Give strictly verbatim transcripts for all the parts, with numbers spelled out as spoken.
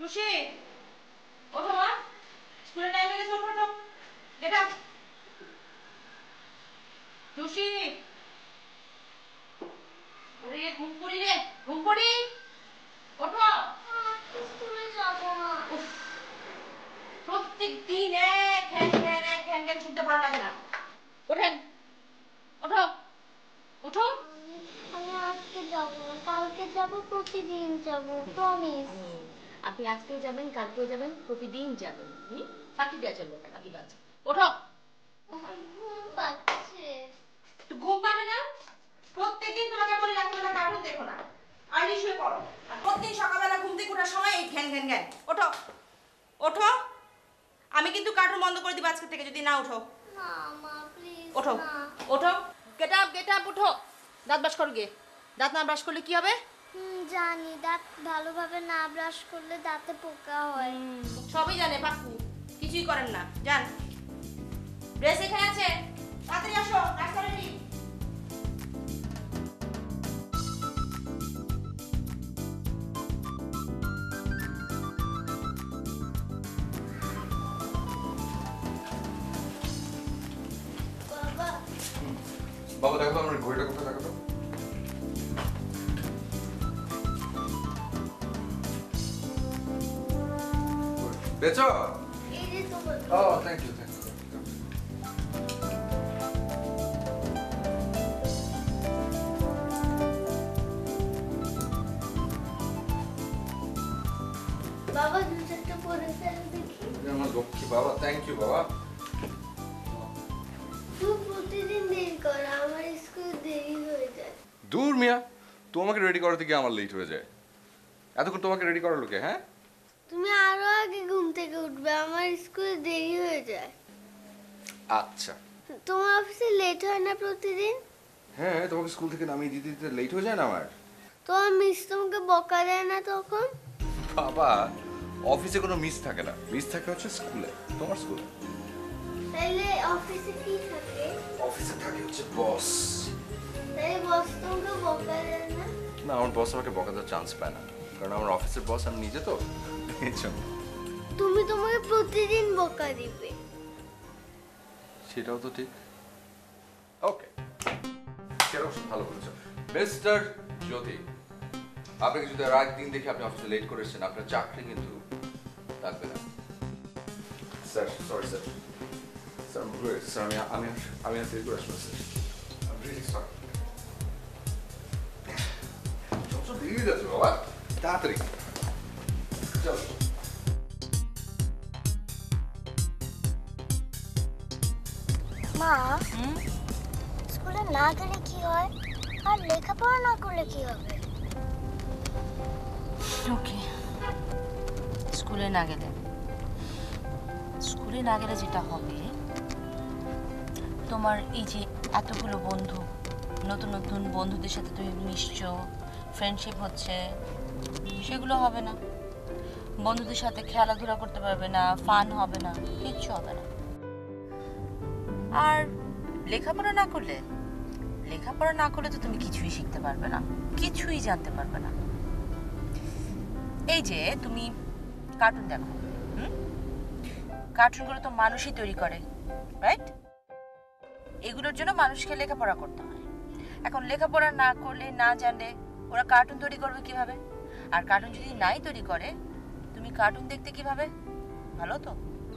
টুসি ওঠো মা, স্কুলের টাইম হয়ে গেছে, ওঠো ওঠো, গেট আপ। টুসি ওরে ঘুম পড়ি রে, ঘুম পড়ি, ওঠো। স্কুলে যাবো না। প্রত্যেক দিন এক ঘ্যান ঘ্যান এক ঘ্যান ঘ্যান শুনতে ভালো লাগে না। ওঠেন, ওঠো ওঠো। আমি আজকে যাবো না, কালকে যাবো, প্রতিদিন যাবো, প্রমিস। আপনি আজকেও যাবেন, কালকেও যাবেন, প্রতিদিন যাবেন। হুম, ফাঁকি দেওয়া চলবে না, ফাঁকি দেওয়া। ওঠো। ঘুম পাচ্ছে। ঘুম পাবে না? প্রত্যেকদিন তোমাকে বলি রাত্রিবেলা কার্টুন দেখো না, আর্লি শুয়ে পড়ো, আর প্রত্যেক সকালবেলা ঘুম থেকে ওঠার সময় এই ঘ্যান ঘ্যান ঘ্যান। ওঠো ওঠো, আমি কিন্তু কার্টুন বন্ধ করে দিব আজকে থেকে যদি না ওঠো। না মা প্লিজ। ওঠো ওঠো, গেট আপ গেট আপ, ওঠো। দাঁত ব্রাশ করো গিয়ে। দাঁত না ব্রাশ করলে কি হবে? হুম জানি, দাঁত ভালোভাবে না ব্রাশ করলে দাঁতে পোকা হয়। সবই জানে পাপ্পু, কিছুই করেন না। যান, ড্রেস এখানে আছে, তাড়াতাড়ি আসো, নাস্তা রেডি। বাবা বাবা দেখো তো আমার ঘড়িটা কোথায়, দেখো তো। বেচো? এই যে তোমার। ও থ্যাংক ইউ থ্যাংক ইউ। বাবা দু চারটা পরে ফেলে দেখি। আমার লক্ষ্মী বাবা, থ্যাংক ইউ বাবা। তুই প্রতিদিন দেরি কর, আমার স্কুল দেরি হয়ে যায়। দূর মিয়া, তোমাকে রেডি করাতে গিয়ে আমার লেট হয়ে যায়। এতক্ষণ তোমাকে রেডি করার লোকে? হ্যাঁ, তুমি আরো আগে ঘুম থেকে উঠবে, আমার স্কুলে দেরি হয়ে যায়। আচ্ছা। তোমার অফিসে লেট হয় না প্রতিদিন? হ্যাঁ, তোমাকে স্কুল থেকে নামিয়ে দিতে দিতে লেট হয়ে যায় না আমার? তোমার মিস তোমাকে বকা দেয় না তখন? বাবা, অফিসে কোনো মিস থাকে না, মিস থাকে হচ্ছে স্কুলে, তোমার স্কুলে। তাইলে অফিসে কি থাকে? অফিসে থাকে হচ্ছে বস। তাই বস তোমাকে বকা দেয় না? না, আমার বস আমাকে বকা দেওয়ার চান্স পায় না, কারণ আমার অফিসের বস আমি নিজে তো, এই জন্য। তুমি তোমাকে প্রতিদিন বকা দিবে। সেটাও তো ঠিক। ওকে, সেটাও ভালো বলেছো মিস্টার জ্যোতি। আপনাকে যদি আর একদিন দেখে আপনি অফিসে লেট করে এসেছেন, আপনার চাকরি কিন্তু থাকবে না। Sir sorry sir, sir sir আমি আমি আমি আর দেরি করে আসবো স্যার, আমি রিয়েলি সরি। সব দেরি যাচ্ছে বাবা, তাড়াতাড়ি চলো। মা, স্কুলে না গেলে কি হয়, আর লেখাপড়া না করলে কি হবে? ওকে, স্কুলে না গেলে স্কুলে না গেলে যেটা হবে, তোমার এই যে এতগুলো বন্ধু, নতুন নতুন বন্ধুদের সাথে তুমি মিশছো, ফ্রেন্ডশিপ হচ্ছে, সেগুলো হবে না। বন্ধুদের সাথে খেলাধুলা করতে পারবে না, ফান হবে না, কিচ্ছু হবে না। আর লেখাপড়া না করলে লেখাপড়া না করলে তো তুমি কিছুই শিখতে পারবে না, কিছুই জানতে পারবে না। এই যে তুমি কার্টুন দেখো, হুম, কার্টুনগুলো তো মানুষই তৈরি করে, রাইট? এগুলোর জন্য মানুষকে লেখাপড়া করতে হয়। এখন লেখাপড়া না করলে, না জানলে ওরা কার্টুন তৈরি করবে কিভাবে? আর কার্টুন যদি নাই তৈরি করে, তুমি কার্টুন দেখতে কিভাবে? ভালো তো।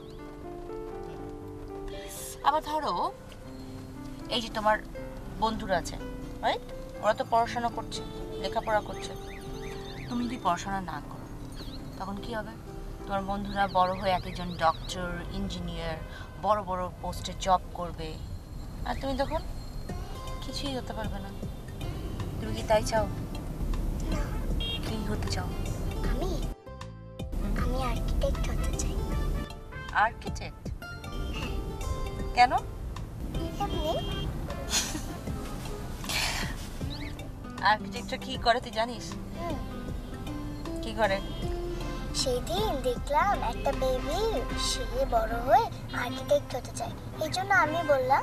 আবার ধরো এই যে তোমার বন্ধুরা আছে, রাইট? ওরা তো পড়াশোনা করছে, লেখাপড়া করছে। তুমি যদি পড়াশোনা না করো, তখন কি হবে? তোমার বন্ধুরা বড় হয়ে এক একজন ডক্টর, ইঞ্জিনিয়ার, বড় বড় পোস্টে জব করবে, আর তুমি তখন কিছুই হতে পারবে না। তুমি কি তাই চাও? কি হতে চাও? আমি আমি আর্কিটেক্ট হতে চাই। আর্কিটেক্ট? কেন? আর্কিটেক্টরা কি করে তুই জানিস? কি করে? সেদিন দেখলাম একটা বেবি, সে বড় হয়ে আর্কিটেক্ট হতে চায়, এই জন্য আমি বললাম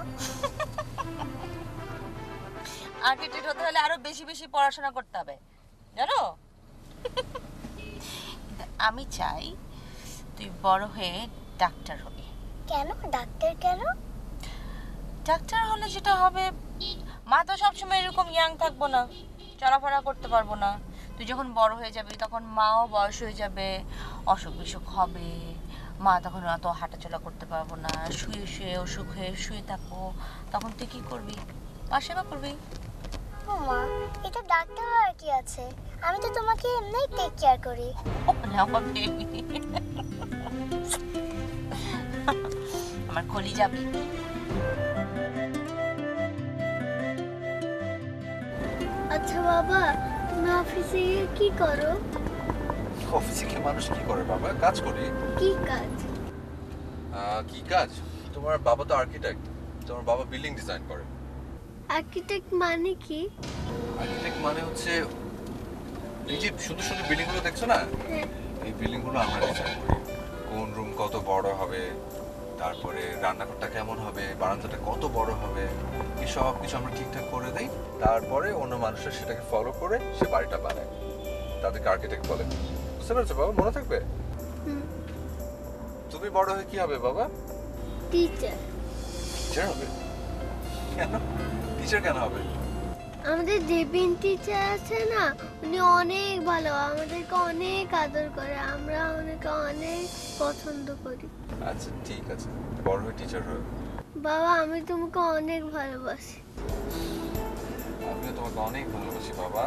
আর্কিটেক্ট হতে হলে আরো বেশি বেশি পড়াশোনা করতে হবে, জানো? আমি চাই তুই বড় হয়ে ডাক্তার হবি। কেন ডাক্তার কেন? ডাক্তার হলে যেটা হবে, মা তো সবসময় এরকম ইয়াং থাকবো না, চলাফেরা করতে পারবো না। তুই যখন বড় হয়ে যাবি তখন মাও বয়স হয়ে যাবে, অসুখ বিসুখ হবে, মা তখন অত হাঁটাচলা করতে পারবো না, শুয়ে শুয়ে অসুখ হয়ে শুয়ে থাকবো। তখন তুই কি করবি? মা সেবা করবি। ও মা, এটা ডাক্তার আর কি আছে, আমি তো তোমাকে এমনিই টেক কেয়ার করি। আমার কলি যাবি। আচ্ছা বাবা, তুমি অফিসে গিয়ে কি করো? অফিসে কি মানুষ কি করে বাবা? কাজ করি। কি কাজ? কি কাজ? তোমার বাবা তো আর্কিটেক্ট, তোমার বাবা বিল্ডিং ডিজাইন করে। আর্কিটেক্ট মানে কি? আর্কিটেক্ট মানে হচ্ছে এই যে সুন্দর সুন্দর বিল্ডিং গুলো দেখছো না, এই বিল্ডিং গুলো আমরা ডিজাইন করি। কোন রুম কত বড় হবে, তারপরে রান্নাঘরটা কেমন হবে, বারান্দাটা কত বড় হবে, এই সব কিছু আমরা ঠিকঠাক করে দেই। তারপরে অন্য মানুষরা সেটাকে ফলো করে সে বাড়িটা বানায়, তাদেরকে আর্কিটেক্ট বলে। বুঝতে পেরেছো বাবা? মনে থাকবে? তুমি বড় হয়ে কি হবে বাবা? টিচার। টিচার হবে? কেন টিচার কেন হবে? আমাদের দেবিন টিচার আছে না, উনি অনেক ভালো, আমাদেরকে অনেক আদর করে, আমরা ওনাকে অনেক পছন্দ করি। আচ্ছা ঠিক আছে, বড় হয়ে টিচার হবে। বাবা আমি তোমাকে অনেক ভালোবাসি। আমিও তোমাকে অনেক ভালোবাসি বাবা।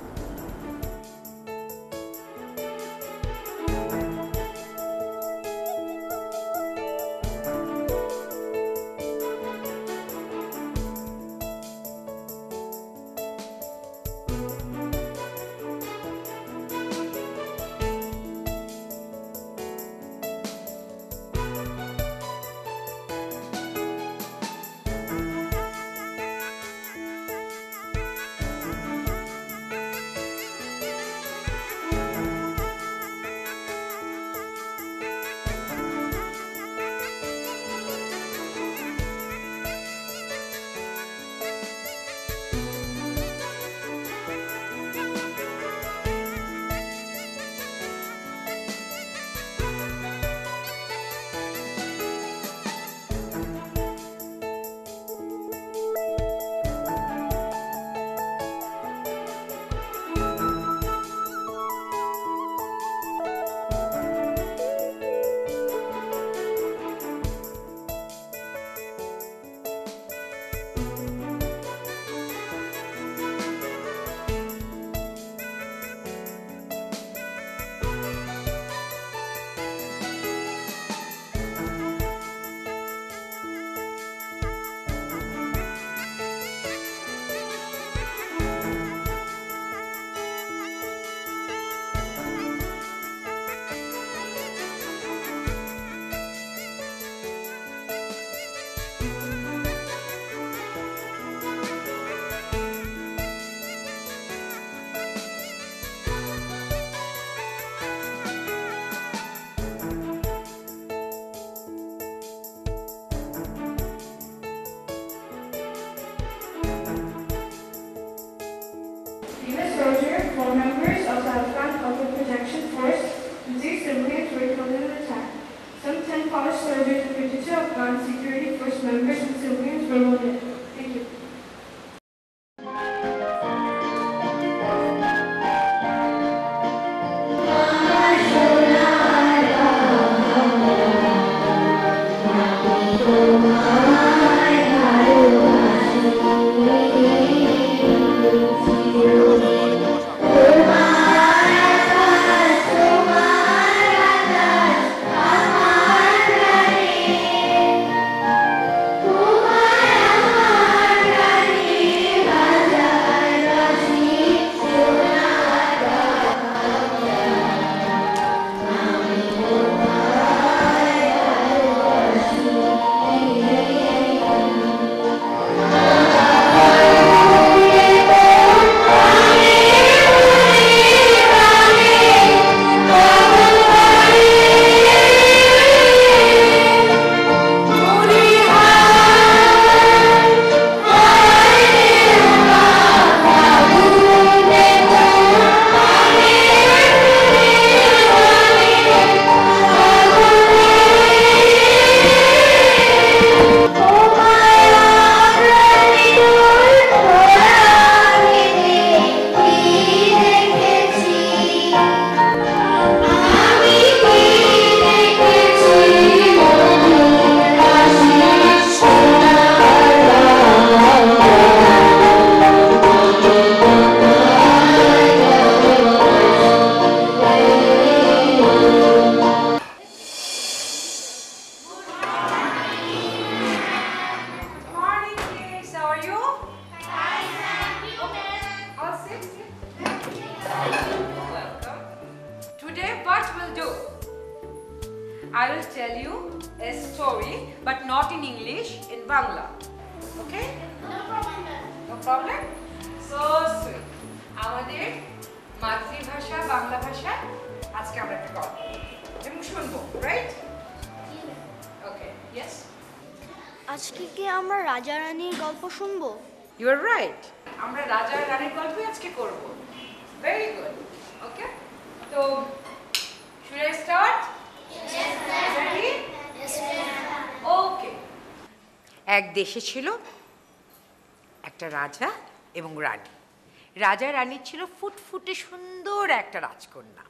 Phone numbers of the Afghan Public Protection Force and six civilians were killed in the attack. Some ten Polish soldiers and fifty-two Afghan security force members and civilians were wounded. Thank you. Oh, must tell you a story, but not in English, in Bangla. Okay? No problem, ma'am. No problem? So sweet. আমাদের মাতৃভাষা বাংলা ভাষায় আজকে আমরা একটা গল্প এবং শুনবো, right? ওকে, yes. আজকে কি আমরা রাজা রানীর গল্প শুনবো? You are right. আমরা রাজা আর রানীর গল্পই আজকে করব। Very good. ওকে? তো should I start? Yes sir. Ready? Yes sir. Okay. এক দেশে ছিল একটা রাজা এবং রানী। রাজা রানীর ছিল ফুটফুটে সুন্দর একটা রাজকন্যা।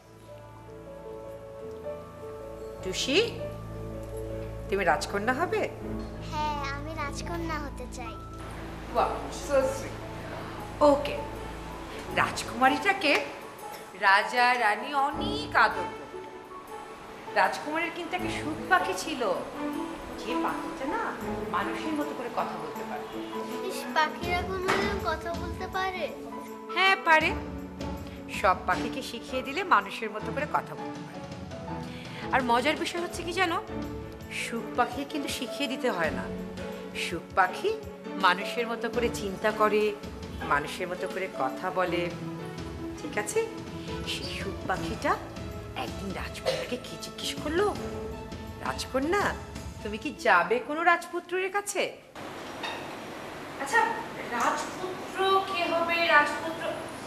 টুসি, তুমি রাজকন্যা হবে? হ্যাঁ, আমি রাজকন্যা হতে চাই। Wow, so sweet. ওকে, রাজকুমারীটাকে রাজা রানী অনেক আদর করত। রাজকুমারীর কিন্তু একটা সুখ পাখি ছিল, যে পাখিটা না মানুষের মতো করে কথা বলতে পারে। ইস, পাখিরা কোনোদিন কথা বলতে পারে? হ্যাঁ পারে, সব পাখিকে শিখিয়ে দিলে মানুষের মতো করে কথা বলতে পারে। আর মজার বিষয় হচ্ছে কি জানো, সুখ পাখি কিন্তু শিখিয়ে দিতে হয় না। সুখ পাখি মানুষের মতো করে চিন্তা করে, মানুষের মতো করে কথা বলে। ঠিক আছে, সেই সুখ পাখিটা একদিন রাজকন্যাকে কি জিজ্ঞেস করলো, রাজকন্যা তুমি কি যাবে কোনো রাজপুত্রের কাছে? আচ্ছা, রাজপুত্র কে হবে? রাজপুত্র,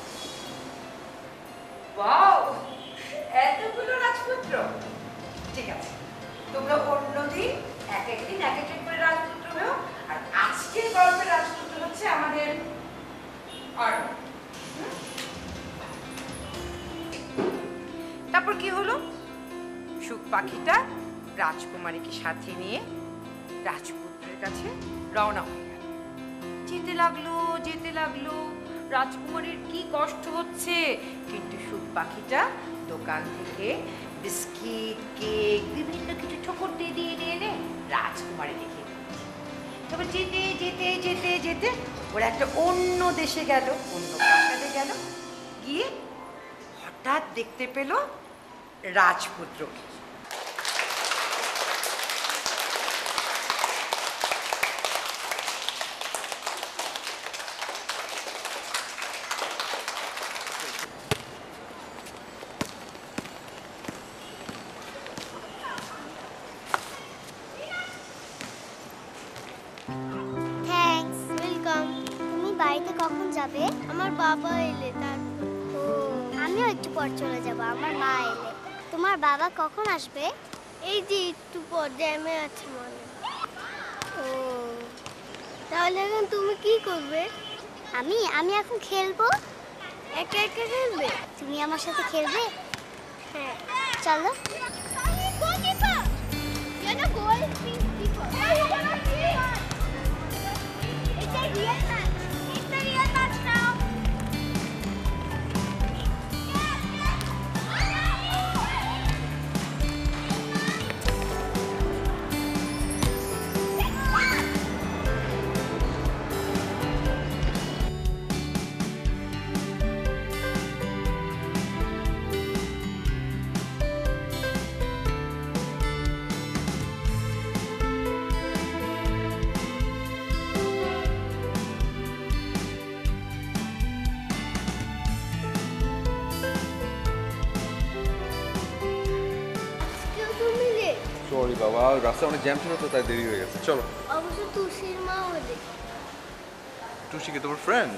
ওয়াও, এতগুলো রাজপুত্র। ঠিক আছে, তোমরা অন্যদিন এক একদিন এক এক করে রাজপুত্র হও, আর আজকের গল্পের রাজপুত্র হচ্ছে আমাদের অর্ণ। তারপর কি হলো, সুখ পাখিটা রাজকুমারীকে সাথে নিয়ে রাজপুত্রের কাছে রওনা হয়ে গেল। যেতে লাগলো যেতে লাগলো, রাজকুমারীর কি কষ্ট হচ্ছে, কিন্তু সুখ পাখিটা দোকান থেকে বিস্কিট, কেক, বিভিন্ন কিছু ঠোকর দিয়ে দিয়ে দিয়ে এনে রাজকুমারী দেখে। তবে যেতে যেতে যেতে যেতে ওরা একটা অন্য দেশে গেল, অন্য প্রাসাদে গেল, গিয়ে হঠাৎ দেখতে পেল রাজপুত্রকে। Thanks, welcome. তুমি বাড়িতে কখন যাবে? আমার বাবা এলে তারপর। ও, আমিও একটু পর চলে যাব, আমার মা এলে। তোমার বাবা কখন আসবে? এই যে একটু পর, জ্যামে আছে মনে। ও, তাহলে এখন তুমি কি করবে? আমি আমি এখন খেলবো। একা একা খেলবে? তুমি আমার সাথে খেলবে? হ্যাঁ, চলো। It's a real match. It's a real match now. Sorry বাবা, রাস্তায় অনেক জ্যাম ছিল তো তাই দেরি হয়ে গেছে। চলো। অবশ্য তুষির মা ওলে। টুসি কি তোমার ফ্রেন্ড?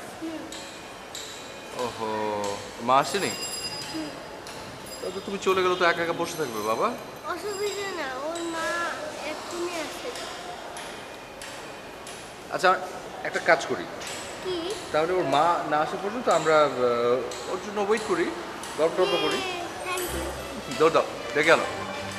ওহো, মা আসেনি? তাহলে তুমি চলে গেলে তো একা একা বসে থাকবে বাবা। অসুবিধা না, ওর মা এক্ষুনি আসে। আচ্ছা, একটা কাজ করি, কি? তাহলে ওর মা না আসা পর্যন্ত আমরা আহ, ওর জন্য ওয়েট করি, গল্প টল্প করি। Thank you. দৌড় দাও, দেখে গেল।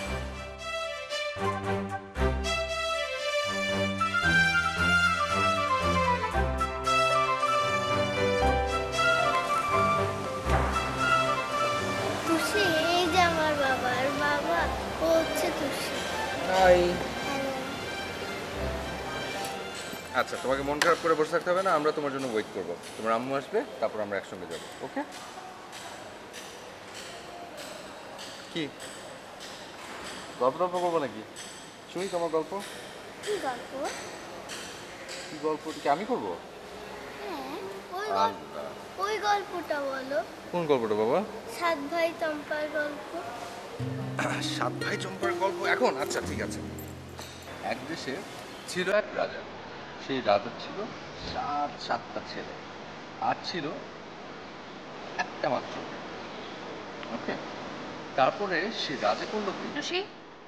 তুষি, এই যে আমার বাবা, আর বাবা ও হচ্ছে তুষি। হাই। হ্যালো। আচ্ছা, তোমাকে মন খারাপ করে বসে থাকতে হবে না, আমরা তোমার জন্য ওয়েট করবো। তোমার আম্মু আসবে, তারপর আমরা একসঙ্গে যাবো। ওকে? কি গল্প টল্প করবো নাকি? শুনি তোমার গল্প। কি গল্প? কি গল্প কি আমি করবো? হ্যাঁ, ওই গল্প, ওই গল্পটা বলো। কোন গল্পটা বাবা? সাত ভাই চম্পার গল্প। সাত ভাই চম্পার গল্প এখন? আচ্ছা ঠিক আছে। এক দেশে ছিল এক রাজা। সেই রাজার ছিল সাত সাতটা ছেলে, আর ছিল একটা মাত্র। ওকে, তারপরে সে রাজা করলো কি? টুসি,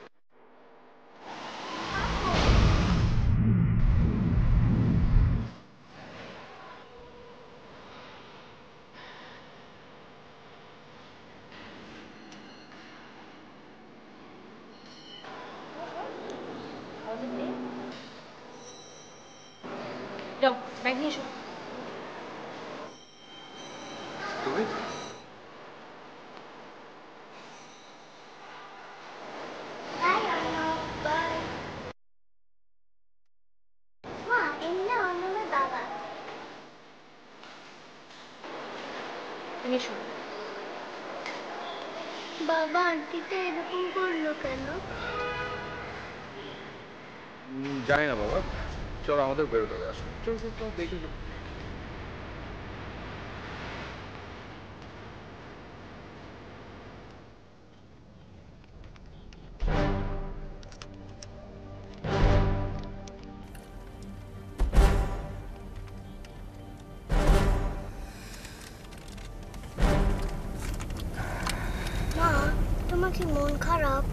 যাও ব্যাগ নিয়ে এসো। তুমি বাই অর্ণব, বাই। মা, এমনি না অর্ণবের বাবা। তুমি এসো। বাবা আন্টিটা এরকম করলো কেন? জানি না বাবা, চলো আমাদের বেরোতে হবে। আসো চলো চলো চলো দেখি। মা, তোমার কি মন খারাপ?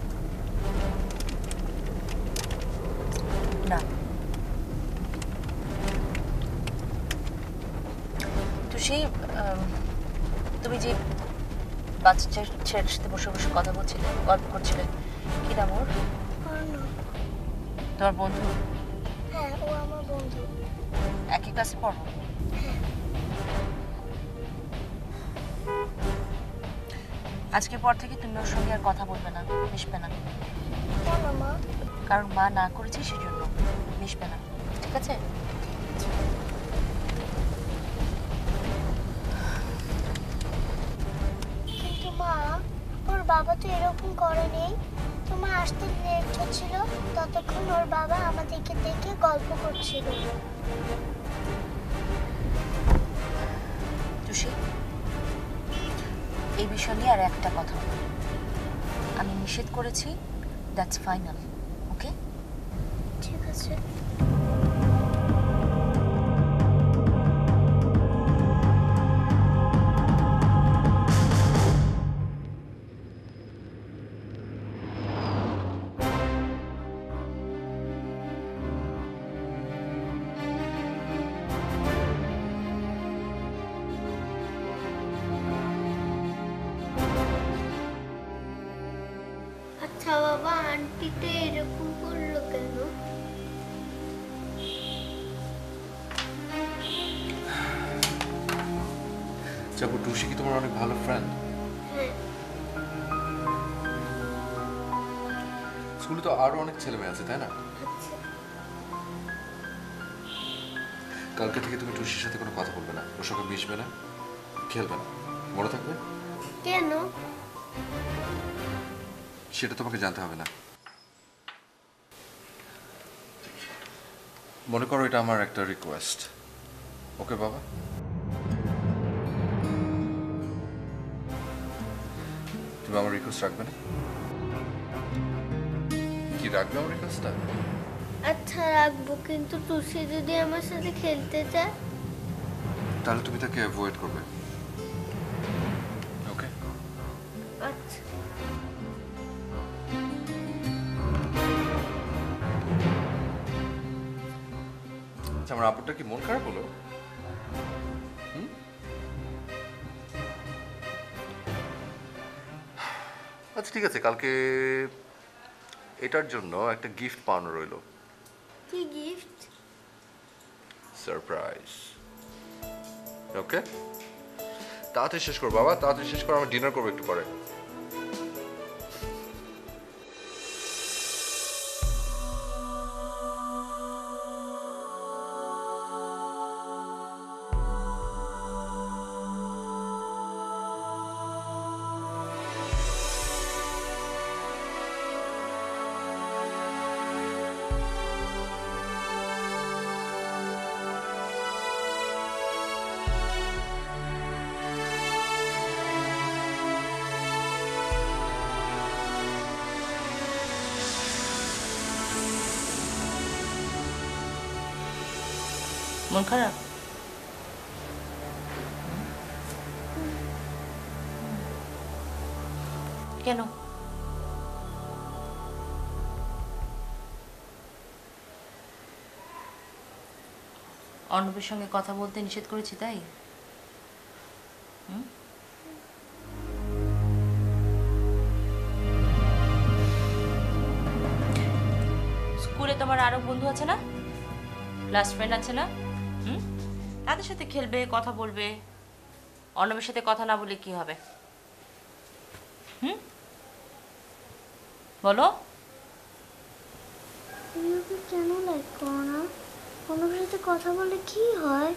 না, টুসি, আম, তুমি যে বাচ্চা ছেলের সাথে বসে বসে কথা বলছিলে, গল্প করছিলে, কি নাম ওর? অর্ণব। তোমার বন্ধু? হ্যাঁ, ও আমার বন্ধু। একই ক্লাসে পড়ো? আজকের পর থেকে তুমি ওর সঙ্গে আর কথা বলবে না, মিশবে না। কেন মা? কারণ মা না করেছে সেজন্য মিশবে না, ঠিক আছে? কিন্তু মা, ওর বাবা তো এরকম করেনি। তোমার আসতে লেট হচ্ছিল, ততক্ষণ ওর বাবা আমাদেরকে দেখে গল্প করছিল। টুসি, এই বিষয় নিয়ে আর একটা কথা বলো। আমি নিষেধ করেছি, দ্যাটস ফাইনাল, ওকে? ঠিক আছে। আচ্ছা বাবা, আন্টিটা এরকম করলো কেন? যাবো। টুসি কি তোমার অনেক ভালো ফ্রেন্ড? হ্যাঁ। স্কুলে তো আরো অনেক ছেলে মেয়ে আছে, তাই না? আচ্ছা। কালকে থেকে তুমি টুসির সাথে কোনো কথা বলবে না, ওর সঙ্গে মিশবে না, খেলবে না, মনে থাকবে? কেন? সেটা তোমাকে জানতে হবে না। মনে করো এটা আমার একটা রিকোয়েস্ট, ওকে বাবা? তুমি আমার রিকোয়েস্ট রাখবে না? কি রাখবে আমার রিকোয়েস্টটা? আচ্ছা রাখবো, কিন্তু টুসি যদি আমার সাথে খেলতে চায়? তাহলে তুমি তাকে অ্যাভয়েড করবে, ওকে? আচ্ছা। আচ্ছা, আমার আপুরটা কি মন খারাপ হলো? হুম? আচ্ছা ঠিক আছে, কালকে এটার জন্য একটা গিফট পাওয়ানো রইলো। কি গিফট? সারপ্রাইজ, ওকে? তাড়াতাড়ি শেষ কর বাবা, তাড়াতাড়ি শেষ কর, আমরা ডিনার করবো একটু পরে। মন খারাপ? কেন? অর্ণবের সঙ্গে কথা বলতে নিষেধ করেছি তাই? হুম? স্কুলে তোমার আরো বন্ধু আছে না, ক্লাস ফ্রেন্ড আছে না? হুম? তাদের সাথে খেলবে, কথা বলবে। অর্ণবের সাথে কথা না বলে কি হবে? হুম, বলো। তুমি ওকে কেন লাইক করো না? ওনার সাথে কথা বলে কি হয়?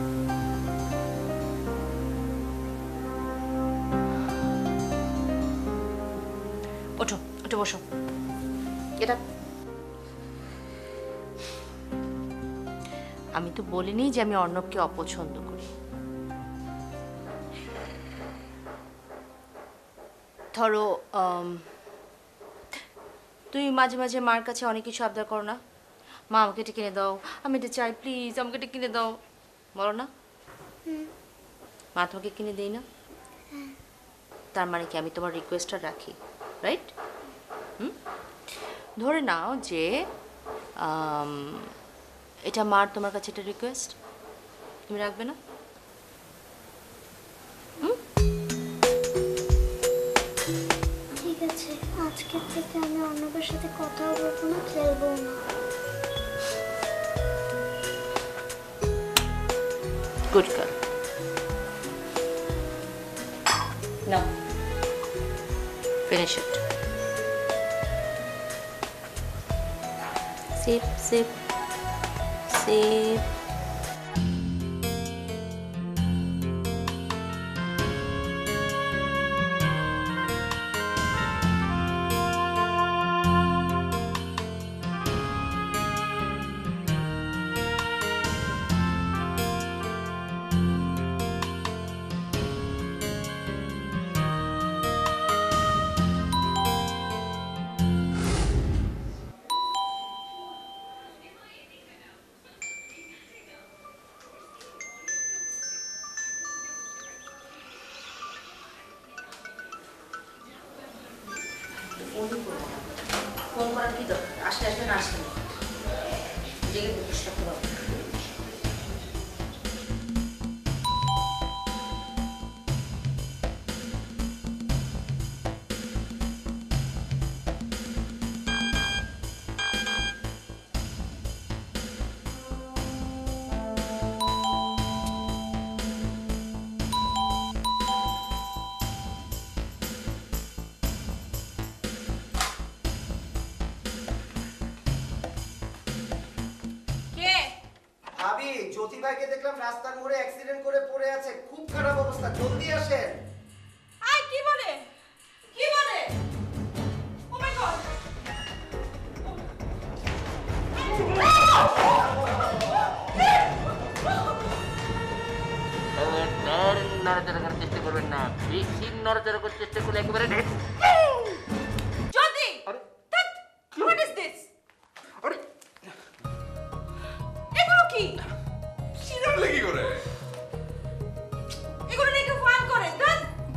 ওঠো, ওঠো, বসো। এটা আমি তো বলিনি যে আমি অর্ণবকে অপছন্দ করি। ধরো তুমি মাঝে মাঝে মার কাছে অনেক কিছু আবদার করো না, মা আমাকে এটা কিনে দাও, আমি এটা চাই, প্লিজ আমাকে এটা কিনে দাও, বলো না? মা তোমাকে কিনে দেই না? তার মানে কি আমি তোমার রিকোয়েস্টটা রাখি, রাইট? হুম, ধরে নাও যে এটা মার তোমার কাছে একটা রিকোয়েস্ট, তুমি রাখবে না? ঠিক আছে, আজকের থেকে আমি অর্ণবের সাথে কথা বলবো না, খেলবো না। Good girl. Now, finish it. Sip, sip, sip. Phone করার কি দরকার? আসলে আসলে না আসলে জেগে চেষ্টা করো। ভাবি, জ্যোতি ভাইকে দেখলাম রাস্তার মোড়ে অ্যাক্সিডেন্ট করে পড়ে আছে, খুব খারাপ অবস্থা, জলদি আসেন। আই কি বলে? কি বলে? Oh my God! নড়াচড়া করার চেষ্টা করবেন না, বেশি নড়াচড়া করার চেষ্টা করলে একেবারে জ্যোতি! What is this? আরে এগুলো কি? চিরালে কি করে? এগুলো নিয়ে কেউ ফান করে? ধ্যাৎ!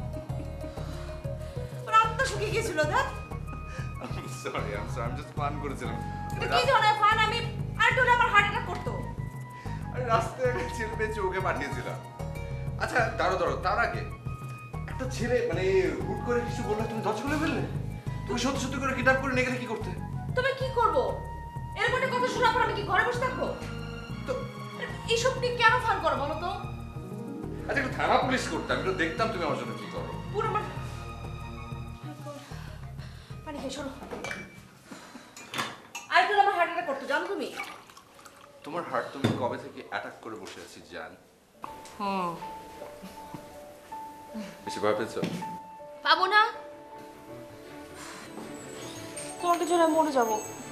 ওর আত্মা শুকিয়ে গেছিল, ধ্যাৎ! সরি, আই এম সরি, আমি জাস্ট প্ল্যান করেছিলাম। এটা কি ধরনের ফান? আমি আর একটু হলে আমার হার্ট অ্যাটাক করতো। আরে রাস্তায় একটা ছেলে পেয়েছে, ওকে পাঠিয়েছিলাম। আচ্ছা দাঁড়ো দাঁড়ো, তার আগে একটা ছেলে মানে হুট করে কিছু বললে তুমি দশ খুলে ফেললে? তুমি সত্যি সত্যি করে কিডন্যাপ করে নিয়ে গেলে কি করতে? তবে কি করব? এরকম একটা কথা শোনার পর আমি কি ঘরে বসে থাকবো? তো এইসব নিয়ে কেন ফান করো বলো তো? আচ্ছা একটু থানা পুলিশ করতে, আমি তো দেখতাম তুমি আমার জন্য কি করো। পুরো আমার পানি খেয়ে শোনো। আর একটু আমার হার্ট অ্যাটাক করতো, জানো তুমি? তোমার হার্ট তুমি কবে থেকে অ্যাটাক করে বসে আছি জান? হুম, বেশি ভয় পেয়েছো? পাবো না, তোমাকে জন্য মরে যাবো।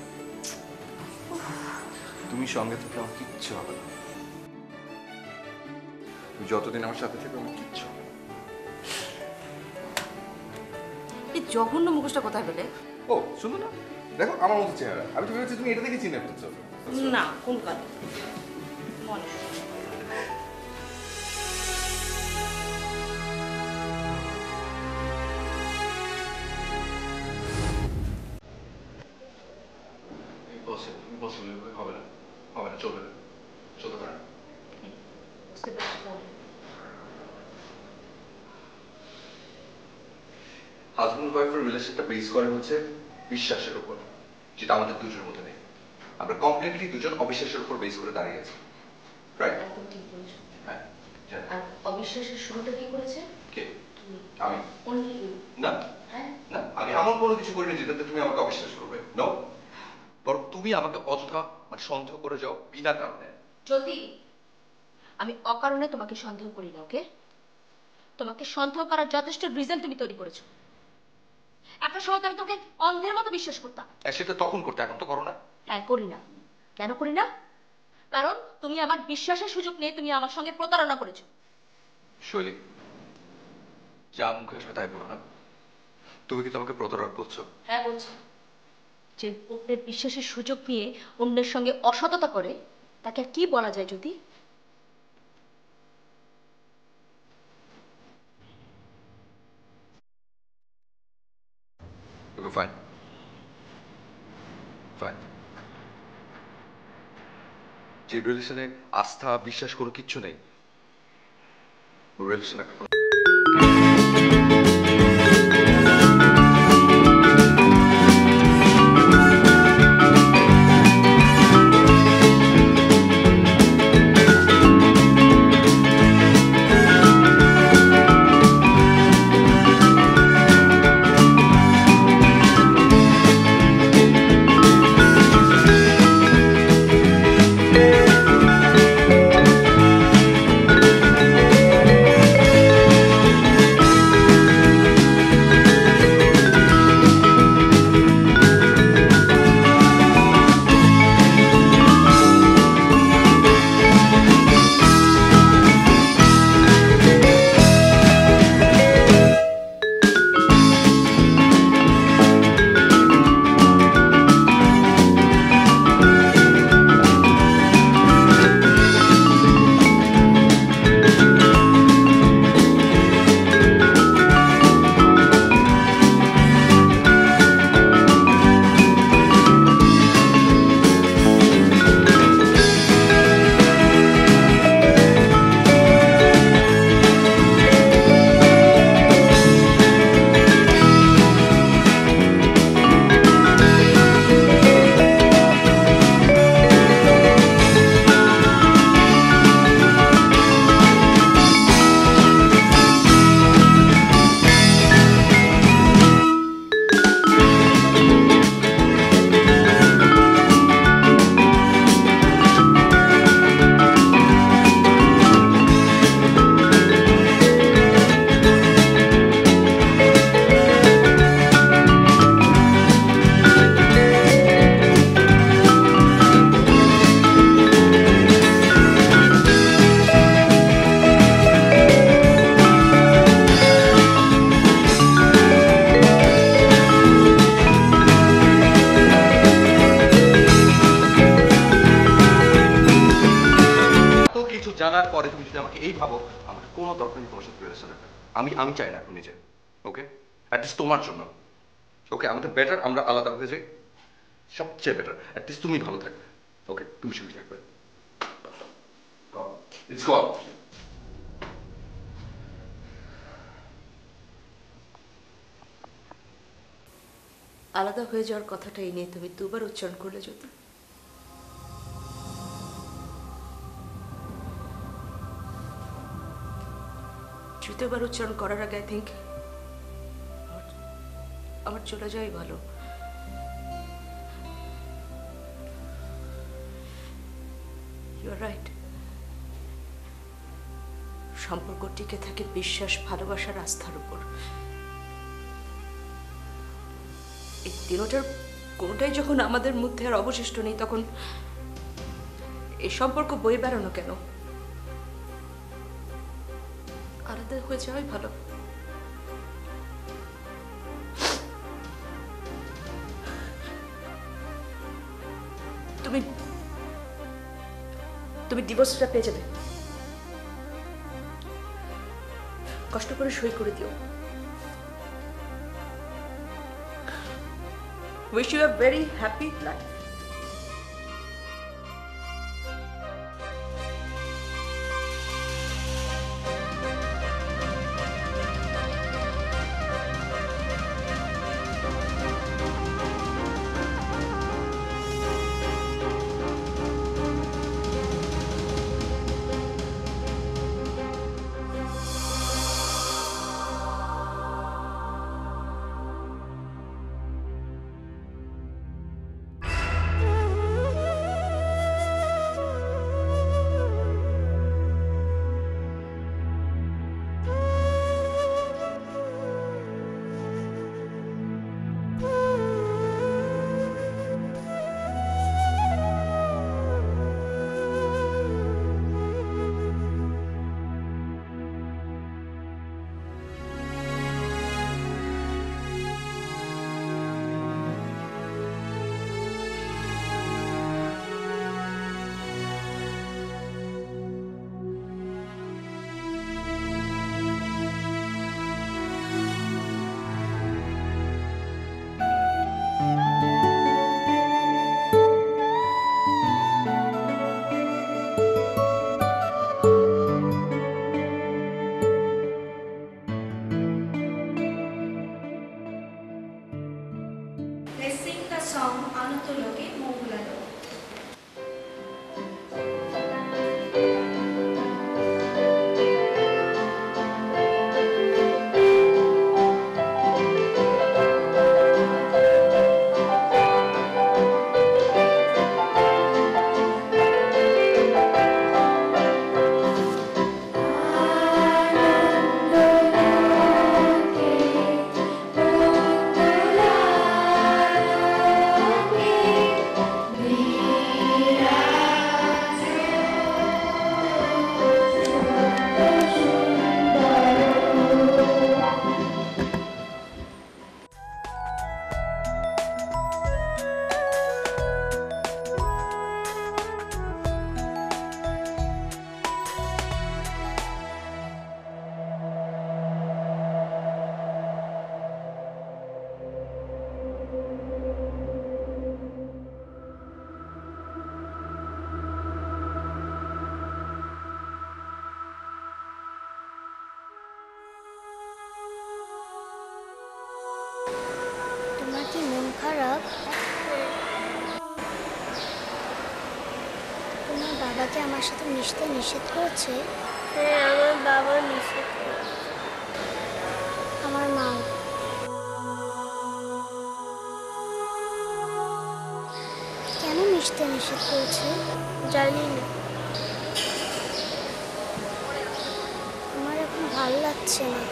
তুমি সঙ্গে থেকে আমার কিচ্ছু হবে না। তুমি যতদিন আমার সাথে থেকে আমার কিচ্ছু হবে না। এই জঘন্য মুখোশটা কোথায় পেলে? ও শুনো না, দেখো আমার মতো চেহারা, আমি তো ভেবেছি তুমি এটা দেখে চিনে ফেলছো। না, কোন কাল? মনে হবে না হবে না চলবে না চলতে পারে না হাজব্যান্ড ওয়াইফের রিলেশনটা বেস করে হচ্ছে বিশ্বাসের উপর, যেটা আমাদের দুজনের মধ্যে নেই। আমরা কমপ্লিটলি দুজন অবিশ্বাসের উপর বেস করে দাঁড়িয়ে আছি। রাইট? একদম ঠিক বলেছো। হ্যাঁ জানি। আর অবিশ্বাসের শুরুটা কি করেছে? কে? আমি? Only you. না হ্যাঁ, না, আমি এমন কোনো কিছু করিনি যেটাতে তুমি আমাকে অবিশ্বাস করবে। নো, বরং তুমি আমাকে অযথা মানে সন্দেহ করে যাও বিনা কারণে। যদি আমি অকারণে তোমাকে সন্দেহ করি না, ওকে? তোমাকে সন্দেহ করার যথেষ্ট রিজন তুমি তৈরি করেছো। একটা সময় তো আমি তোকে অন্ধের মতো বিশ্বাস করতাম। হ্যাঁ সেটা তখন করতে, এখন তো করো না। হ্যাঁ করি না। কেন করি না? কারণ তুমি আমার বিশ্বাসের সুযোগ নিয়ে তুমি আমার সঙ্গে প্রতারণা করেছো। শৈলী, যা মুখে আসবে তাই বলো না। তুমি কি তোমাকে প্রতারক বলছো? হ্যাঁ বলছি। যে অন্যের বিশ্বাসের সুযোগ নিয়ে অন্যের সঙ্গে অসততা করে তাকে আর কি বলা যায় যদি? Fine fine. যে রিলেশনে আস্থা বিশ্বাস কোনো কিচ্ছু নেই, রিলেশন একটা জানার পরে তুমি যদি আমাকে এই ভাবো, আমার কোনো দরকার নেই তোমার সাথে রিলেশন রাখার। আমি আমি চাই না এখন নিজে, ওকে? অ্যাটলিস্ট তোমার জন্য, ওকে? আমাদের বেটার আমরা আলাদা হয়ে যাই, সবচেয়ে বেটার। অ্যাটলিস্ট তুমি ভালো থাকবে, ওকে? তুমি সুখী থাকবে। It's gone. আলাদা হয়ে যাওয়ার কথাটা এই নিয়ে তুমি দুবার উচ্চারণ করলে যদি? তৃতীয়বার উচ্চারণ করার আগে আই থিঙ্ক আমার চলে যাওয়াই ভালো। You are right. সম্পর্ক টিকে থাকে বিশ্বাস, ভালোবাসার, আস্থার উপর। এই তিনটার কোনোটাই যখন আমাদের মধ্যে আর অবশিষ্ট নেই, তখন এই সম্পর্ক বয়ে বেড়ানো কেন? আলাদা হয়ে যাওয়াই ভালো। তুমি তুমি ডিভোর্সটা পেয়ে যাবে। কষ্ট করে সই করে দিও। Wish you a very happy life. Let's sing the song Anatoloke Mogulado. তোমার কি মন খারাপ? তোমার বাবাকে আমার সাথে মিশতে নিষেধ করেছে? হ্যাঁ, আমার বাবা নিষেধ করেছে। আমার মা। কেন মিশতে নিষেধ করেছে? জানি না। আমার এখন ভালো লাগছে না।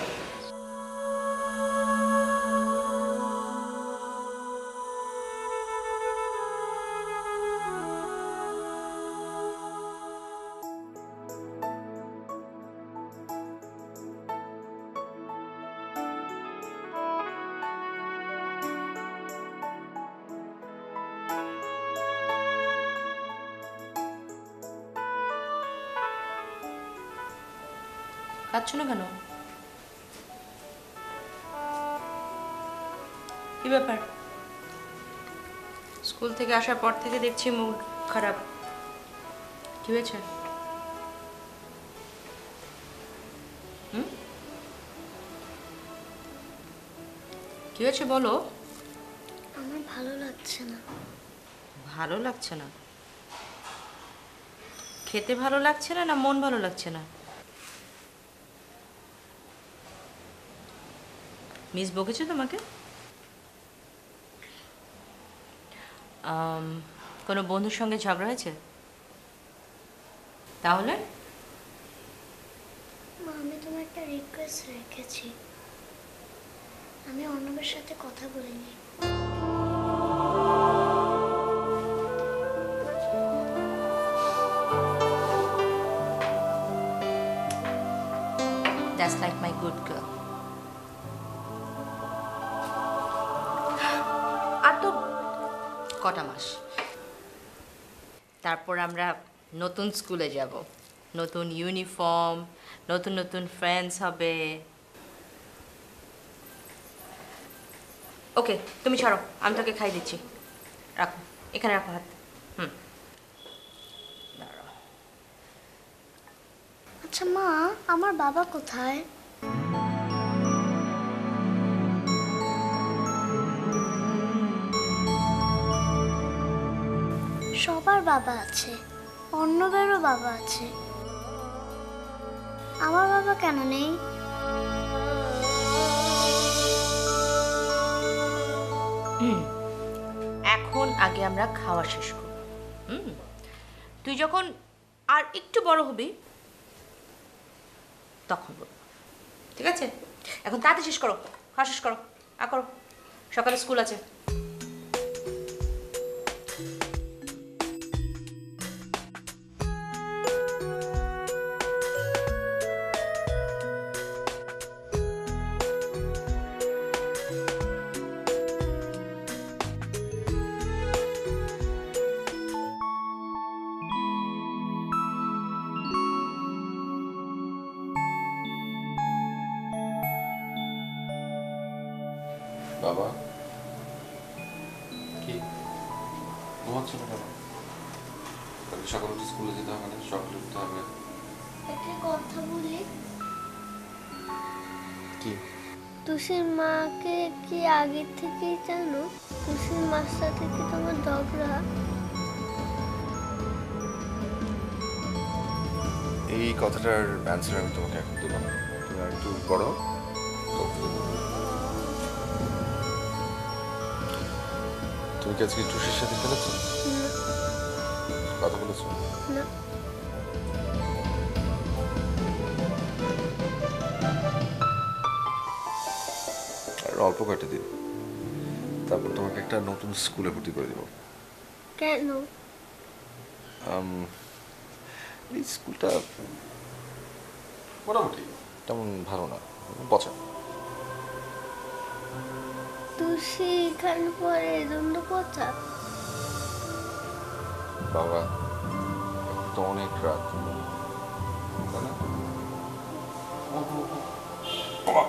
কাঁদছো না কেন? কি ব্যাপার? স্কুল থেকে আসার পর থেকে দেখছি মুড খারাপ। কি হয়েছে? হুম? কি হয়েছে বলো? আমার ভালো লাগছে না। ভালো লাগছে না? খেতে ভালো লাগছে না, না মন ভালো লাগছে না? মিস বকেছে তোমাকে? কোনো বন্ধুর সঙ্গে ঝগড়া হয়েছে? তাহলে মা, আমি তোমার একটা রিকোয়েস্ট রেখেছি। আমি অর্ণবের সাথে কথা বলিনি। That's like my good girl. আর তো কটা মাস, তারপর আমরা নতুন স্কুলে যাব, নতুন ইউনিফর্ম, নতুন নতুন ফ্রেন্ডস হবে। ওকে, তুমি ছাড়ো, আমি তোকে খাই দিচ্ছি। রাখো, এখানে রাখো হাত। হুম, আচ্ছা মা, আমার বাবা কোথায়? সবার বাবা আছে, অন্যদেরও বাবা আছে, আমার বাবা কেন নেই? এখন আগে আমরা খাওয়া শেষ করব। হুম, তুই যখন আর একটু বড় হবি তখন বলবো, ঠিক আছে? এখন তাড়াতাড়ি শেষ করো, খাওয়া শেষ করো, আ করো, সকালে স্কুল আছে। বাবা কি ঘুমাচ্ছ না কেন? কালকে সকালে উঠে স্কুলে যেতে হবে না, সকালে উঠতে হবে। একটা কথা বলি, কি? তুষির মাকে কি আগে থেকেই জানো? তুষির মার সাথে কি তোমার ঝগড়া? এই কথাটার অ্যান্সার আমি তোমাকে এখন দেবো না, তুমি আর একটু বড় তুমি কি আজকে টুসির সাথে খেলেছো? কথা বলেছো? না। আর অল্প কয়েকটা দিন, তারপর তোমাকে একটা নতুন স্কুলে ভর্তি করে দেবো। কেন? এই স্কুলটা মোটামুটি তেমন ভালো না, পচা। তুষি এখানে পরে এজন্য পচা? বাবা তো অনেক রাত, তাই না? বাবা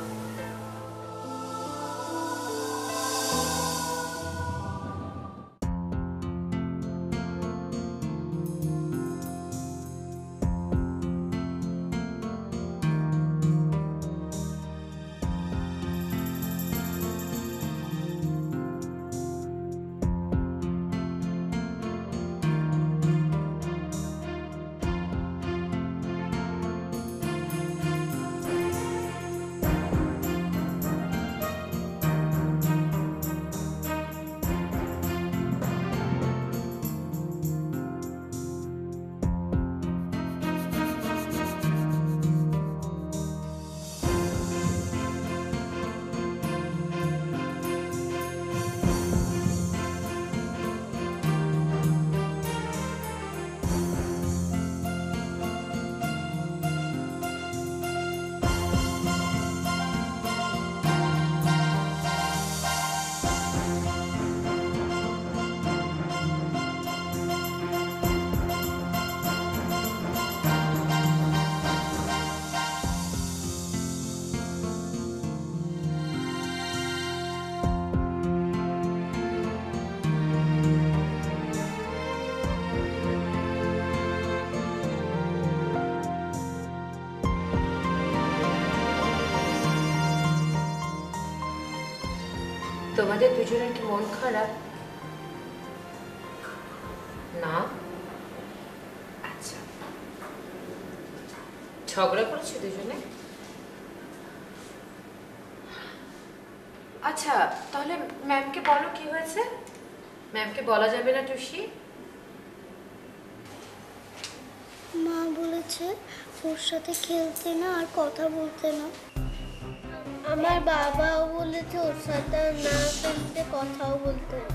তোমাদের দুজনের কি মন খারাপ? না? আচ্ছা, ঝগড়া করেছো দুজনে? আচ্ছা, তাহলে ম্যামকে বলো কি হয়েছে। ম্যামকে বলা যাবে না টুসি? মা বলেছে ওর সাথে খেলতে না আর কথা বলতে না। আমার বাবাও বলেছে ওর সাথে আর না খেলতে, কথাও বলতে না।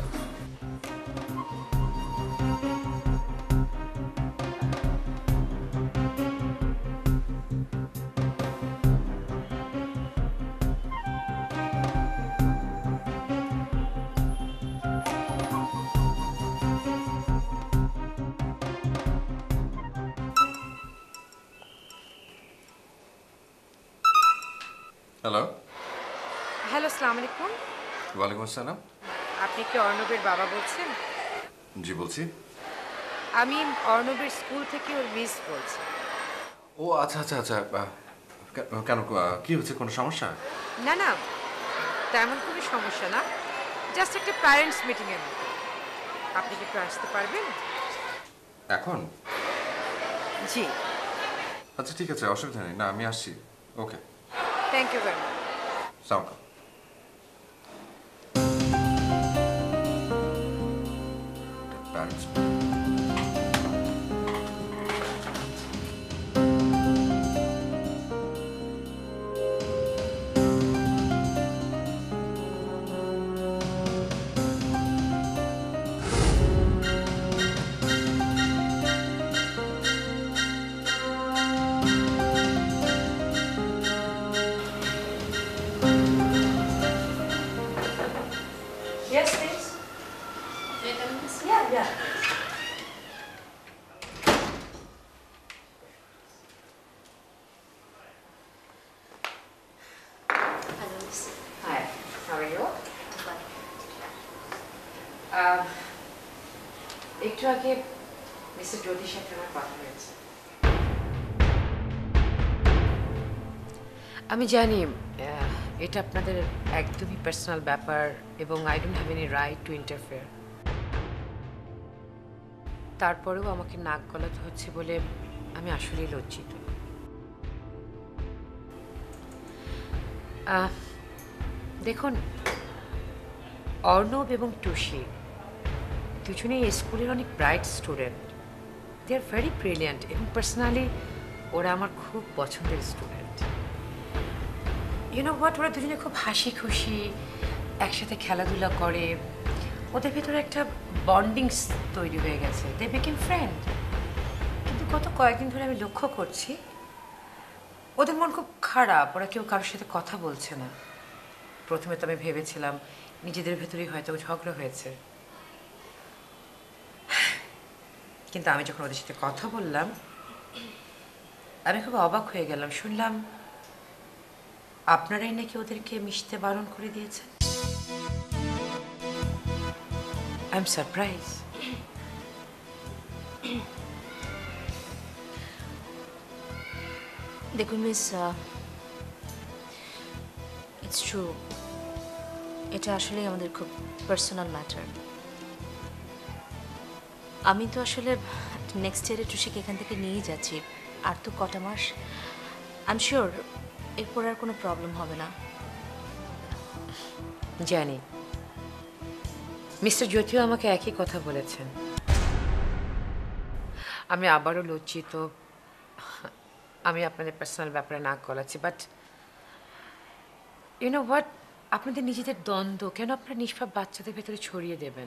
হ্যালো। হ্যালো, আসসালামু আলাইকুম। ওয়ালাইকুম আসসালাম। আপনি কি অর্ণবের বাবা বলছেন? জি বলছি। আমি অর্ণবের স্কুল থেকে ওর মিস বলছি। ও আচ্ছা আচ্ছা আচ্ছা আহ, কে- কেন আহ, কি হচ্ছে, কোনো সমস্যা? না না, তেমন কোনো সমস্যা না, জাস্ট একটা প্যারেন্টস মিটিংয়ের মতো। আপনি কি একটু আসতে পারবেন? এখন? জি। আচ্ছা ঠিক আছে, অসুবিধা নেই, না আমি আসছি। Okay, thank you very much. সালাম। Parents Yes, please. Yeah, yeah. Hi, how are you? Um, একটু আগে মিস্টার জ্যোতির সাথে আমার কথা হয়েছে। আমি জানি আহ, এটা আপনাদের একদমই পার্সোনাল ব্যাপার এবং I don't have any right to interfere. তারপরেও আমাকে নাক গলাতে হচ্ছে বলে আমি আসলেই লজ্জিত। আহ, দেখুন, অর্ণব এবং টুসি দুজনেই এই স্কুলের অনেক bright student. They are very brilliant এবং পার্সোনালি ওরা আমার খুব পছন্দের স্টুডেন্ট। ইউনো হোয়াট, ওরা দুজনে খুব হাসি খুশি, একসাথে খেলাধুলা করে, ওদের ভেতরে একটা বন্ডিং তৈরি হয়ে গেছে। They became friend. কিন্তু গত কয়েকদিন ধরে আমি লক্ষ্য করছি ওদের মন খুব খারাপ, ওরা কেউ কারোর সাথে কথা বলছে না। প্রথমে তো আমি ভেবেছিলাম নিজেদের ভেতরেই হয়তো ঝগড়া হয়েছে, কিন্তু আমি যখন ওদের সাথে কথা বললাম আমি খুব অবাক হয়ে গেলাম। শুনলাম আপনারাই নাকি ওদেরকে মিশতে বারণ করে দিয়েছেন। I am surprise. দেখুন মিস, ইটস ট্রু, এটা আসলেই আমাদের খুব পার্সোনাল ম্যাটার। আমি তো আসলে নেক্সট ইয়ারে টুসিকে এখান থেকে নিয়ে যাচ্ছি, আর তো কটা মাস। আই এম শিওর এরপর আর কোনো প্রবলেম হবে না। জানি মিস্টার জ্যোতিও আমাকে একই কথা বলেছেন। আমি আবারও লজ্জিত, আমি আপনাদের পার্সোনাল ব্যাপারে নাক গলাচ্ছি, বাট ইউ নো হোয়াট, আপনাদের নিজেদের দ্বন্দ্ব কেন আপনারা নিষ্পাপ বাচ্চাদের ভেতরে ছড়িয়ে দেবেন?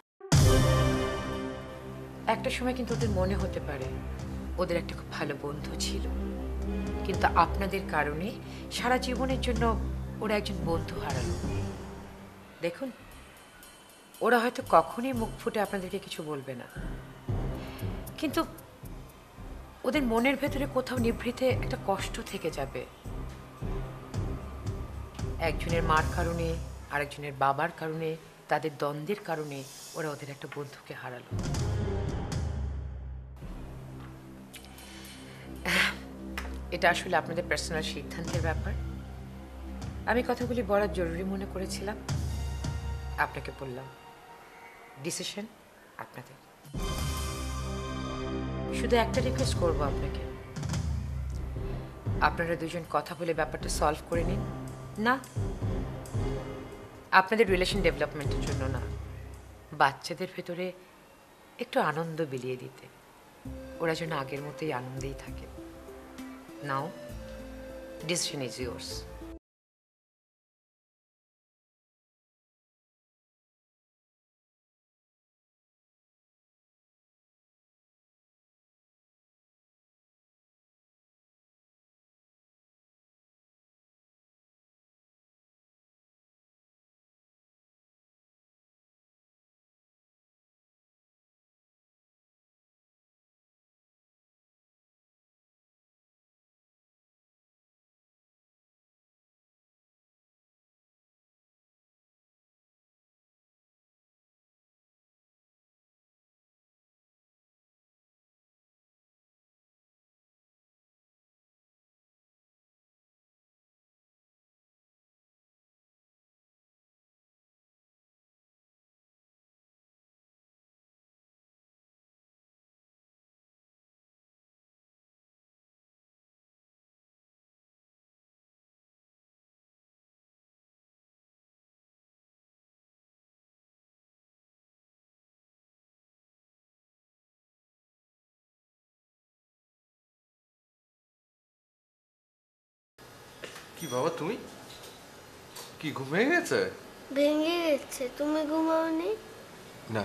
একটা সময় কিন্তু ওদের মনে হতে পারে ওদের একটা খুব ভালো বন্ধু ছিল, কিন্তু আপনাদের কারণে সারা জীবনের জন্য ওরা একজন বন্ধু হারালো। দেখুন, ওরা হয়তো কখনোই মুখ ফুটে আপনাদেরকে কিছু বলবে না, কিন্তু ওদের মনের ভেতরে কোথাও নিভৃতে একটা কষ্ট থেকে যাবে। একজনের মার কারণে, আরেকজনের বাবার কারণে, তাদের দ্বন্দ্বের কারণে ওরা ওদের একটা বন্ধুকে হারালো। এটা আসলে আপনাদের পার্সোনাল সিদ্ধান্তের ব্যাপার। আমি কথাগুলি বলার জরুরি মনে করেছিলাম, আপনাকে বললাম। ডিসিশন আপনাদের। শুধু একটা রিকোয়েস্ট করবো আপনাকে, আপনারা দুজন কথা বলে ব্যাপারটা সলভ করে নিন। না, আপনাদের রিলেশন ডেভেলপমেন্টের জন্য না, বাচ্চাদের ভেতরে একটু আনন্দ বিলিয়ে দিতে, ওরা যেন আগের মতোই আনন্দেই থাকে। Now, decision is yours. কি বাবা তুমি কি ঘুম ভেঙে গেছে? ভেঙে গেছে। তুমি ঘুমাওনি? না,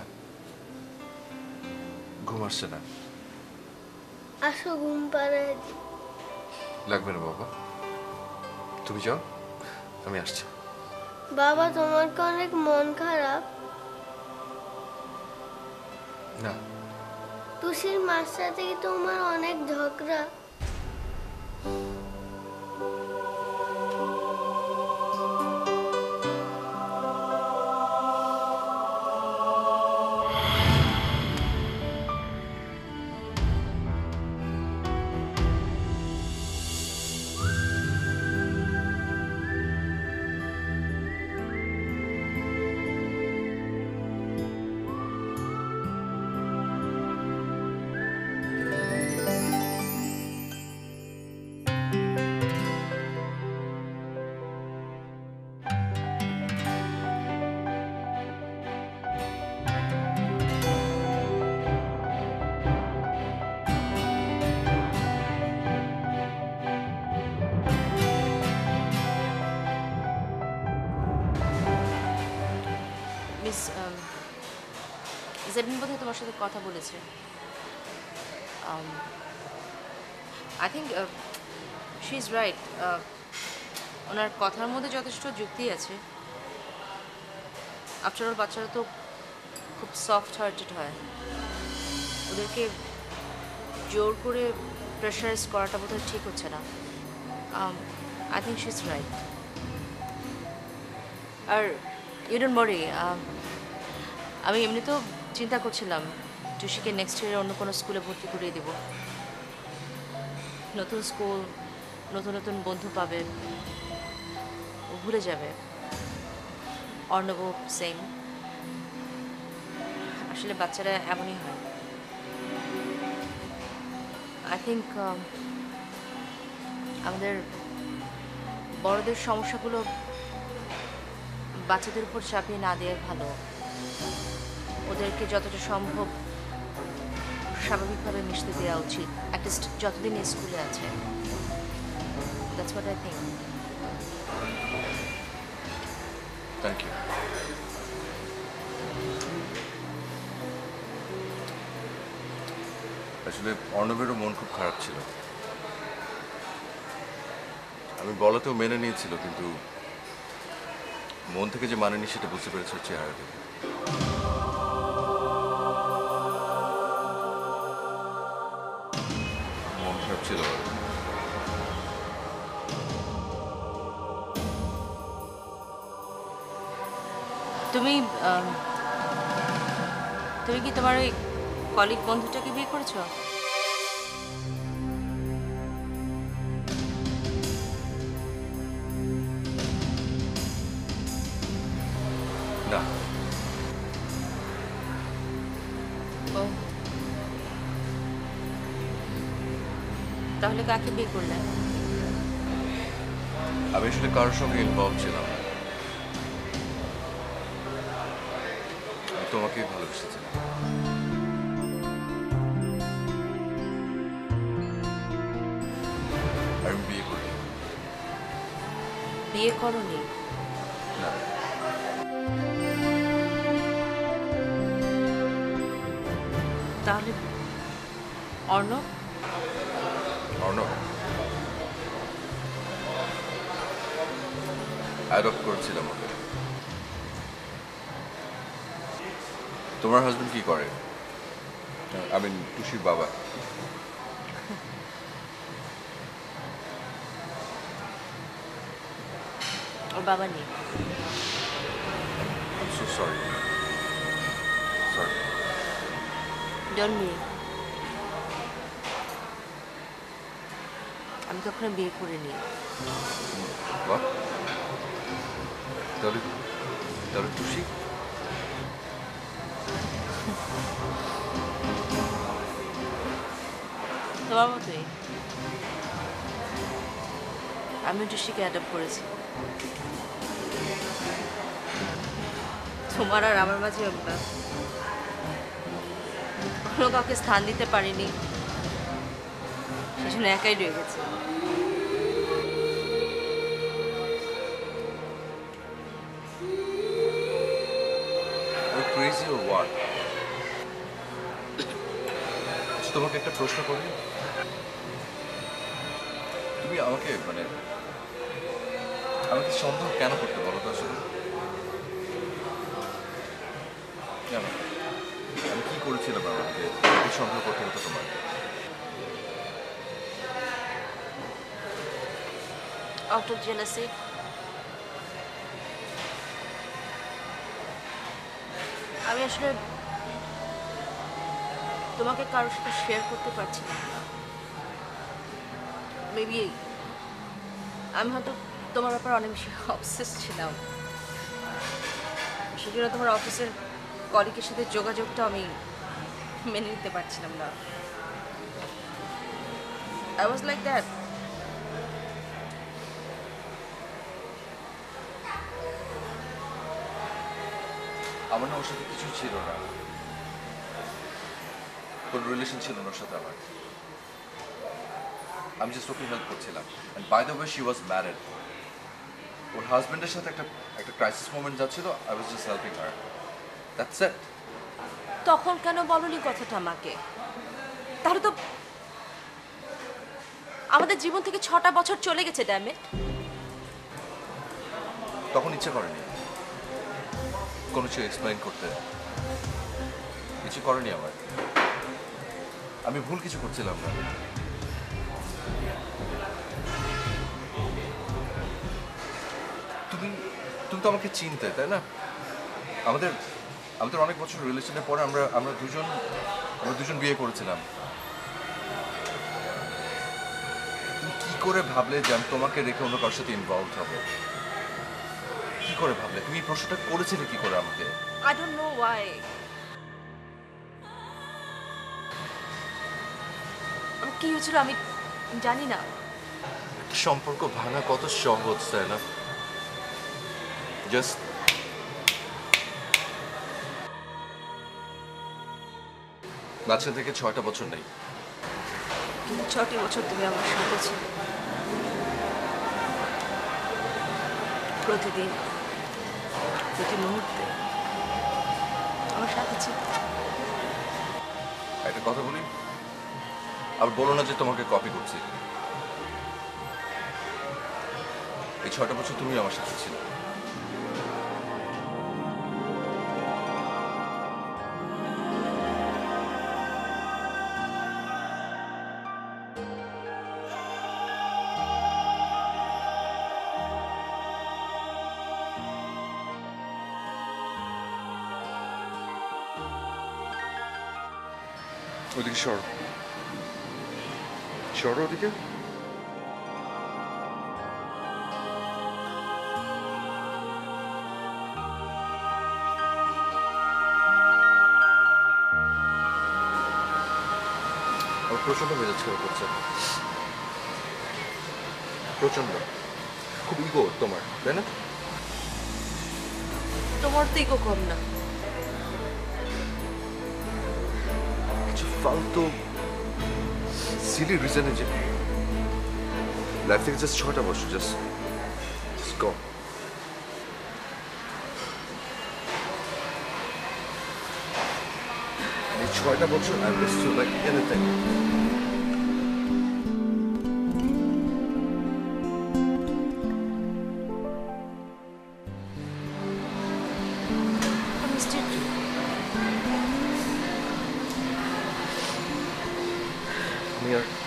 ঘুম আসছে না। আসো ঘুম পাড়ায় দিই। লাগবে না বাবা, তুমি যাও, আমি আসছি। বাবা তোমার কি অনেক মন খারাপ? না। টুসির মার সাথে কি তোমার অনেক ঝগড়া? মিস জেবিন বোধহয় তোমার সাথে কথা বলেছে। I think she is right. ওনার কথার মধ্যে যথেষ্ট যুক্তি আছে। আফটার অল বাচ্চারা তো খুব সফট হার্টেড হয়, ওদেরকে জোর করে প্রেশারাইজ করাটা বোধহয় ঠিক হচ্ছে না। I think she is right. আর ইউ ডোন্ট ওয়ারি, আমি এমনিতেও চিন্তা করছিলাম টুসিকে নেক্সট ইয়ারে অন্য কোনো স্কুলে ভর্তি করিয়ে দেব। নতুন স্কুল, নতুন নতুন বন্ধু পাবে, ও ভুলে যাবে। অর্ণব সেম। আসলে বাচ্চারা এমনই হয়। আই থিঙ্ক আমাদের বড়দের সমস্যাগুলো বাচ্চাদের উপর চাপিয়ে না দেওয়া ভালো। ওদেরকে যতটা সম্ভব স্বাভাবিকভাবে মিশতে দেওয়া উচিত, অ্যাটলিস্ট যতদিন স্কুলে আছে। That's what I think. Thank you. আসলে অর্ণবেরও মন খুব খারাপ ছিল। আমি বলাতেও মেনে নিয়েছিল, কিন্তু মন থেকে যে মানেনি সেটা বুঝতে পেরেছে চেহারা দেখে। মন খারাপ ছিল। তুমি আহ, তুমি কি তোমার ওই কলিগ বন্ধুটাকে বিয়ে করেছো? না। ও, তাহলে কাকে বিয়ে করলে? আমি আসলে কারোর সঙ্গে ইনভলভ ছিলাম না। আমি তোমাকে ভালোবেসেছিলাম। আর আমি বিয়ে করি। বিয়ে করনি? না। তাহলে অর্ণব? অর্ণব অ্যাডপ্ট করেছিলাম ওকে। তোমার হাজবেন্ড কি করে? আই মিন টুসির বাবা। ওর বাবা নেই। I'm so sorry. Sorry. Don't be. আমি কখনো বিয়ে করিনি। বাহ, তাহলে তাহলে টুসি? তোমার মতোই আমি টুসিকে অ্যাডপ্ট করেছি। তোমার আর আমার মাঝে আমরা কোনো কাউকে স্থান দিতে পারিনি, সেজন্য একাই রয়ে গেছে। ক্রেজি ওর হোয়াট? তোমাকে একটা প্রশ্ন করি, তুমি আমাকে মানে আমাকে সন্দেহ কেন করতে বলো তো আসলে? কেন? আমি কি করেছিলাম আমাকে এই সন্দেহ করতে হতো তোমার? Out of jealousy. আমি আসলে তোমাকে কারোর সাথে শেয়ার করতে পারছি না। মেবি আমি হয়তো তোমার ব্যাপারে অনেক বেশি অবসেস ছিলাম, সেজন্য তোমার অফিসের কলিগের সাথে যোগাযোগটা আমি মেনে নিতে পারছিলাম না। I was like that. আমার না ওর সাথে কিছু ছিল না, কোন রিলেশন ছিল না ওর সাথে আমার। আমি জাস্ট ওকে হেল্প করছিলাম। And by the way she was married. ওর হাজবেন্ডের সাথে একটা একটা ক্রাইসিস মোমেন্ট যাচ্ছিল, I was just helping her, that's it. তখন কেন বলনি কথাটা আমাকে? তাহলে তো আমাদের জীবন থেকে ছটা বছর চলে গেছে। Damn it. তখন ইচ্ছে করেনি কোনো কিছু এক্সপ্লেইন করতে, কিছু করেনি আমার। আমি ভুল কিছু করছিলাম না। তুমি তুমি তো আমাকে চিনতে, তাই না? আমাদের আমাদের অনেক বছর রিলেশনের পরে আমরা আমরা দুজন আমরা দুজন বিয়ে করেছিলাম। তুমি কি করে ভাবলে যে আমি তোমাকে রেখে অন্য কারোর সাথে ইনভলভ হবে? কি করে ভাবলে? তুমি এই প্রশ্নটা করেছিলে কি করে আমাকে? I don't know why. আমি কি হয়েছিল আমি জানি না। সম্পর্ক ভাঙা কত সহজ, তাই না? জাস্ট মাঝখান থেকে ছয়টা বছর নেই। কিন্তু ছটি বছর তুমি আমার সাথে ছিলে, প্রতিদিন প্রতি মুহূর্তে আমার সাথে ছিল। একটা কথা বলি, আর বলো না যে তোমাকে কপি করছি। এই ছয়টা বছর তুমি আমার সাথে ছিল। ওদিকে সর, সর ওদিকে। আমার প্রচন্ড মেজাজ খারাপ করছে, প্রচন্ড। খুব ইগো তোমার, তাই না? তোমার তো ইগো কম না। কিছু ফালতু সিলি রিজনে যে লাইফ থেকে জাস্ট ছটা বছর জাস্ট জাস্ট গো। এই ছয়টা বছর I risk to like anything. আমি আর